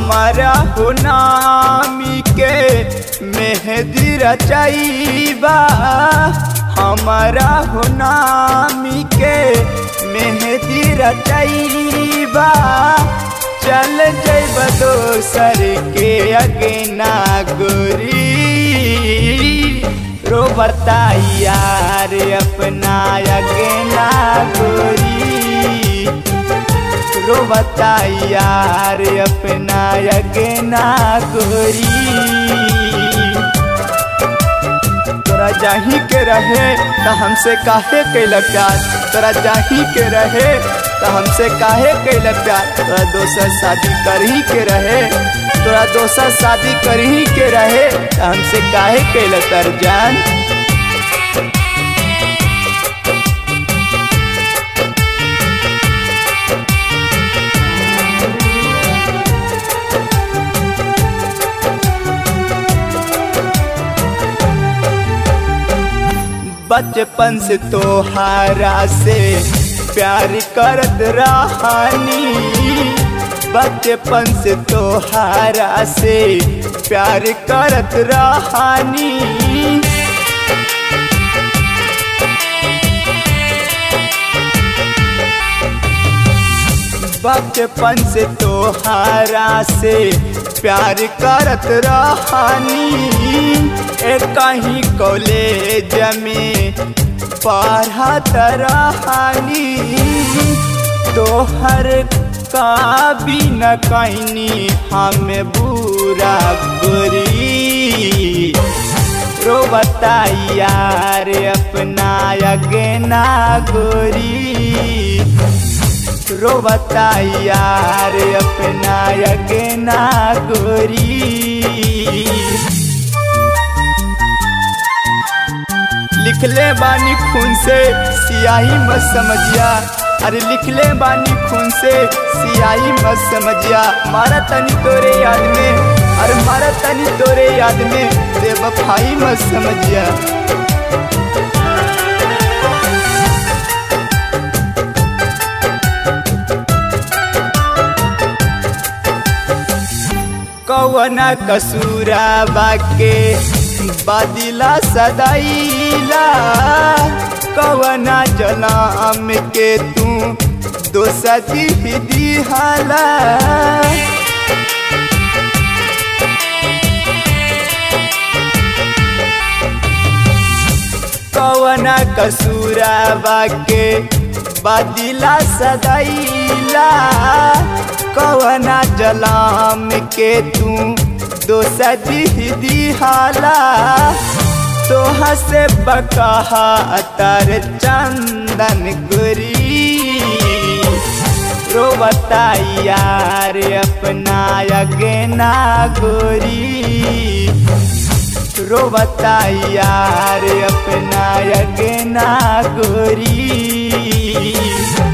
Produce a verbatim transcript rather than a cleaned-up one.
हमारा हो नामी के मेहंदी रचाईबा, हमारा हो नामी के मेहंदी रचाईबा। चल जैब दोसर के अगेना गोरी, रो बताई यार अपना अगेना गोरी, रो बताई यार अपना अगेना गोरी। तोरा जाही के रहे त हमसे काहे कैल प्यार, तोरा जाही के रहे त हमसे काहे कैल प्यार। तोरा दोसर शादी करही के रहे, तोरा दोसर शादी करही के रहे त हमसे काहे कैल कर जान। बचपन से तोहारा से प्यार करत रहानी, बचपन से तोहारा से प्यार करत रहानी। बचपन से तोहारा से प्यार करत रहानी। एक कहीं कॉलेज में पढ़त रहानी, तोहर का भी न कहनी हमें बुरा बुरी। रो बताई यार अपना अगेना गोरी, रो बताई यार अपना अगेना गोरी। लिखले बानी खून से सियाही मत समझिया, अरे लिखले बानी खून से सियाही मत समझिया। मारा तनी तोरे याद में, अरे मारा तनी तोरे याद में बेवफाई मत समझिया। कौना कसूरा बाके बादिला सदाईला, कौना जलाम के तू दोसती दिहाला। कौना कसूरा बाके बादिला सदाईला, कौना जलाम के तू दोसती दिहाला। तोहा से बकहा तर चंदन गोरी, रो बताई यार अपना अगेना गोरी, रो बताई यार अपना अगेना गोरी।